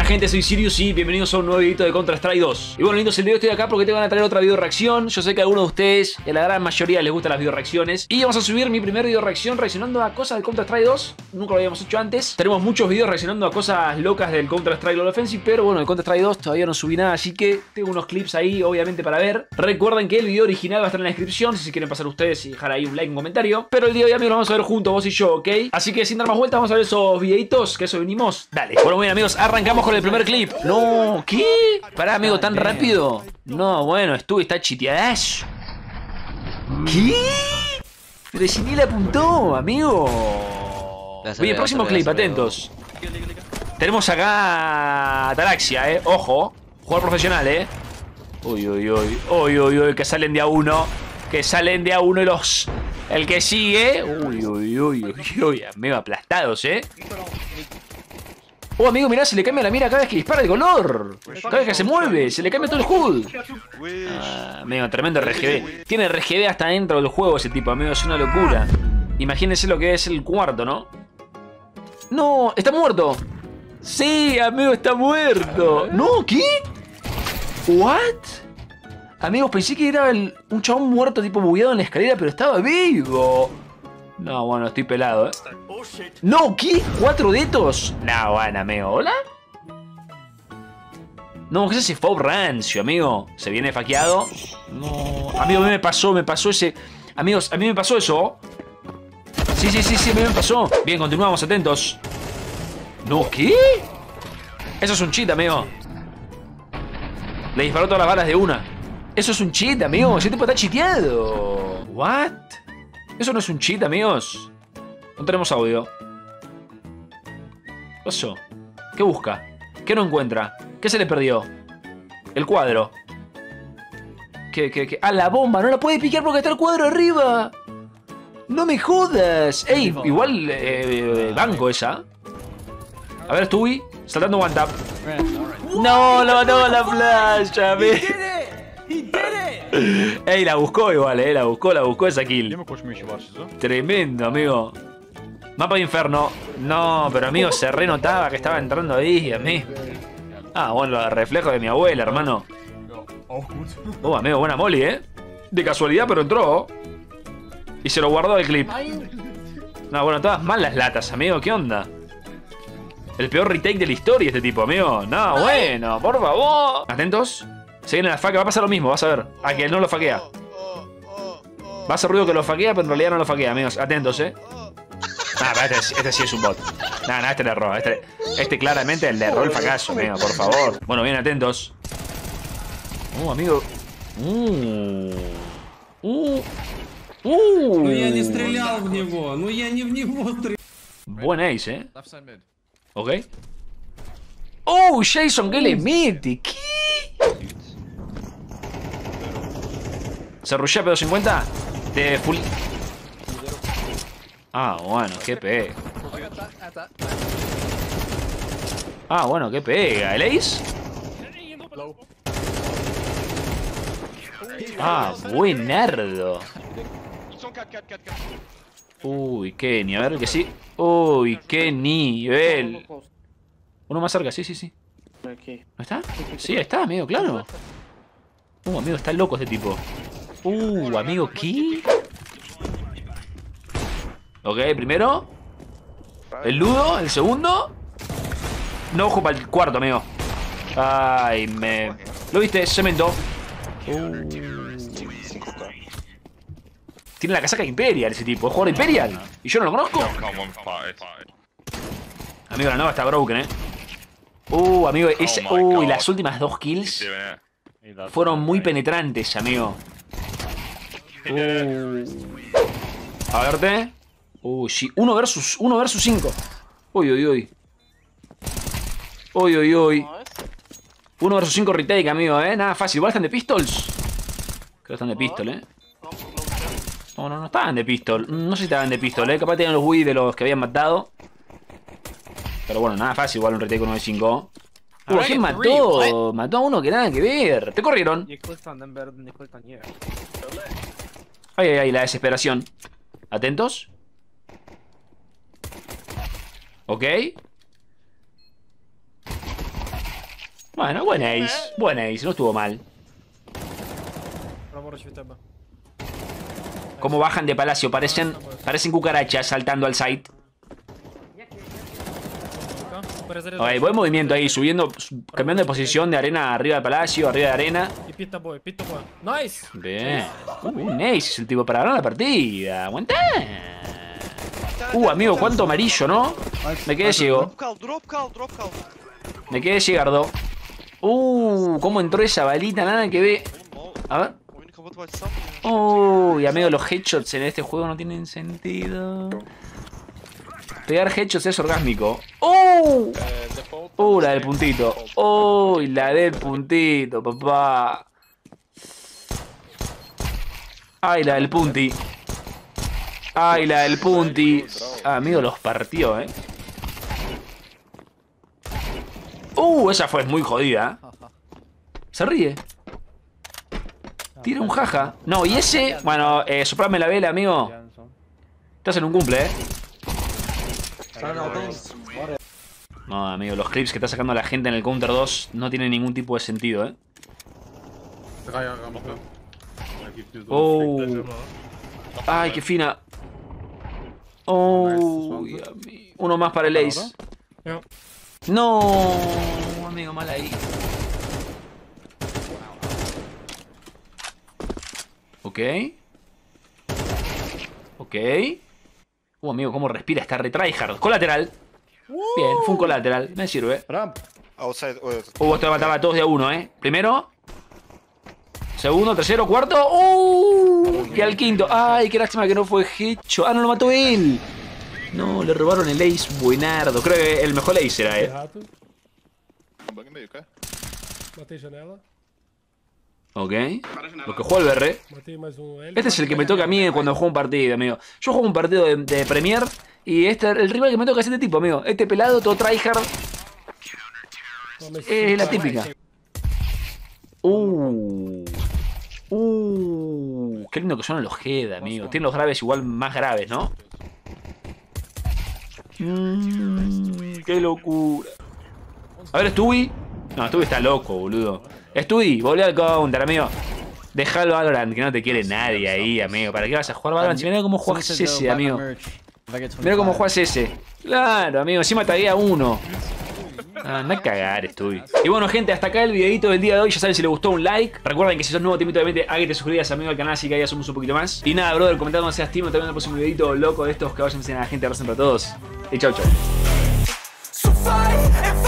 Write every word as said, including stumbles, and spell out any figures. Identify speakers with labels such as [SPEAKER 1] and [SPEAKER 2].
[SPEAKER 1] Buena gente, soy Sirius y bienvenidos a un nuevo videito de Counter-Strike dos. Y bueno, lindos, el video estoy acá porque te van a traer otra video reacción. Yo sé que a algunos de ustedes, y a la gran mayoría, les gustan las video reacciones. Y vamos a subir mi primer video reacción reaccionando a cosas del Counter-Strike dos. Nunca lo habíamos hecho antes. Tenemos muchos videos reaccionando a cosas locas del Counter-Strike Global Offensive, pero bueno, el Counter-Strike dos todavía no subí nada, así que tengo unos clips ahí, obviamente, para ver. Recuerden que el video original va a estar en la descripción, si quieren pasar ustedes y dejar ahí un like, un comentario. Pero el día de hoy, amigos, lo vamos a ver juntos, vos y yo, ¿ok? Así que sin dar más vueltas, vamos a ver esos videitos, que eso venimos. Dale. Bueno, bien, amigos, arrancamos con el primer clip. No, ¿qué? Pará, amigo, ¿tan rápido? No, bueno, Stu está chiteadash. ¿Qué? Pero si ni le apuntó, amigo. Oye, próximo clip, atentos. Tenemos acá a Taraxia, eh. Ojo, jugador profesional, eh. Uy, uy, uy. Uy, uy, uy, que salen de a uno. Que salen de a uno y los... El que sigue. Uy, uy, uy, uy, uy. Amigo, aplastados, eh. Oh, amigo, mirá, se le cambia la mira cada vez que dispara el color. Cada vez que se mueve, se le cambia todo el H U D. Ah, amigo, tremendo R G B. Tiene R G B hasta dentro del juego ese tipo, amigo, es una locura. Imagínense lo que es el cuarto, ¿no? No, está muerto. Sí, amigo, está muerto. No, ¿qué? ¿What? Amigos, pensé que era el, un chabón muerto tipo bugueado en la escalera, pero estaba vivo. No, bueno, estoy pelado, ¿eh? No, ¿qué? ¿Cuatro dedos? No, bueno, amigo, ¿hola? No, ¿qué es ese fob rancio, amigo? ¿Se viene faqueado? No, amigo, a mí me pasó, me pasó ese... Amigos, a mí me pasó eso. Sí, sí, sí, sí, a mí me pasó. Bien, continuamos, atentos. No, ¿qué? Eso es un cheat, amigo. Le disparó todas las balas de una. Eso es un cheat, amigo. Ese tipo está cheateado. ¿What? Eso no es un cheat, amigos. No tenemos audio. ¿Qué pasó? ¿Qué busca? ¿Qué no encuentra? ¿Qué se le perdió? El cuadro. ¿Qué, qué, qué? ¡Ah, la bomba! ¡No la puede picar porque está el cuadro arriba! ¡No me jodas! ¡Ey! Igual eh, banco esa. A ver, Stewie. Saltando one tap. ¡No! ¡Lo mató a la playa! Ey, la buscó igual, eh. La buscó, la buscó esa kill. Tremendo, amigo. Mapa de inferno. No, pero amigo, se renotaba que estaba entrando ahí a mí. Ah, bueno, el reflejo de mi abuela, hermano. Oh, amigo, buena molly, eh. De casualidad, pero entró. Y se lo guardó el clip. No, bueno, todas mal las latas, amigo. ¿Qué onda? El peor retake de la historia este tipo, amigo. No, bueno, por favor. Atentos. Se viene la faca, va a pasar lo mismo, vas a ver. Ah, que él no lo faquea. Va a hacer ruido que lo faquea, pero en realidad no lo faquea, amigos. Atentos, eh. Ah, pero este, este sí es un bot. No, no, este le erró. Este, este claramente le erró el fracaso, amigo, por favor. Bueno, bien, atentos. Uh, amigo. Uh. Uh. Uh.
[SPEAKER 2] No, я не стрелял в него. Ну, я не в него стрелял.
[SPEAKER 1] Buen ace, eh. Ok. Oh, Jason, ¿qué le mete? ¿Qué? Se rushea P cincuenta de full. Ah, bueno, qué pega. Ah, bueno, qué pega. ¿El ace? Ah, buen nerdo. Uy, Kenny, a ver que sí. Uy, qué nivel. Uno más cerca, sí, sí, sí. ¿No está? Sí, ahí está, amigo, claro. Uh, amigo, está loco este tipo. Uh, amigo, ¿qué? Ok, primero. El ludo, el segundo. No, ojo para el cuarto, amigo. Ay, me... ¿Lo viste? Cemento. Uh. Tiene la casaca Imperial ese tipo. ¿Es jugador Imperial? ¿Y yo no lo conozco? Amigo, la nueva está broken, eh. Uh, amigo, ese... Uh, y las últimas dos kills fueron muy penetrantes, amigo. Uh. A verte. Uy, sí. Uno versus, uno versus cinco. Uy, uy, uy. Uy, uy, uy. Uno versus cinco retake, amigo, eh. Nada fácil. Igual están de pistols. Creo que están de pistol, eh. No, no, no estaban de pistol. No sé si estaban de pistol, eh. Capaz tenían los Wii de los que habían matado. Pero bueno, nada fácil. Igual un retake uno de cinco. Uh, ¿quién mató? Mató a uno que nada que ver. Te corrieron. Ay, ay, ay, la desesperación. Atentos. Ok. Bueno, buen ace. Buen ace, no estuvo mal. Cómo bajan de palacio, parecen, parecen cucarachas saltando al site. Ok, buen movimiento ahí, subiendo, cambiando de posición de arena arriba de palacio, arriba de arena. Bien. Uh, un ace es el tipo para ganar la partida. Aguantá. Uh, amigo, cuánto amarillo, ¿no? Me quedé ciego. Me quedé ciegardo. Uh, cómo entró esa balita, nada que ve. A ver. Uy, amigo, los headshots en este juego no tienen sentido. Pegar headshots es orgásmico. ¡Uh! Uh, la del puntito. Uy, la del puntito, papá. Ay, la del punti. Ay, la del punti. Ah, amigo, los partió, eh. Uh, esa fue muy jodida. Se ríe. Tira un jaja. No, y ese... Bueno, eh, soplame la vela, amigo. Estás en un cumple, eh. No, amigo, los clips que está sacando la gente en el Counter dos no tienen ningún tipo de sentido, eh. Oh. Ay, qué fina. Oh, uno más para el ace. No, amigo, mal ahí. Ok. Ok. Uh, amigo, cómo respira, está retryhard. Colateral. Bien, fue un colateral. Me sirve. Uh, esto va a matar a todos de a uno, eh. Primero. Segundo, tercero, cuarto. Uh, y al quinto. Ay, qué lástima que no fue hecho. Ah, no lo mató él. No, le robaron el ace buenardo. Creo que el mejor ace era, eh. Ok. Lo que jugó el B R. Este es el que me toca a mí cuando juego un partido, amigo. Yo juego un partido de, de Premier. Y este el rival que me toca es este tipo, amigo. Este pelado, todo tryhard. Es la típica. Uh. Uh. Qué lindo que suenan los head, amigo. Tienen los graves igual más graves, ¿no? Mmm. Qué locura. A ver, Stewie. No, Stewie está loco, boludo. Stewie, volvé al counter, amigo. Dejalo Valorant, que no te quiere nadie ahí, amigo. ¿Para qué vas a jugar Valorant? Si mira cómo juegas ese, amigo. Mira cómo juegas ese. Claro, amigo, encima taguea uno. Anda a cagar, Stewie. Y bueno, gente, hasta acá el videito del día de hoy. Ya saben, si les gustó, un like. Recuerden que si sos nuevo, te invito obviamente a que te suscribas, amigo, al canal, así que ahí somos un poquito más. Y nada, brother, comentando seas team, también el próximo videito loco de estos que vayan a enseñar a la gente a rezar para todos. Y chau, chau.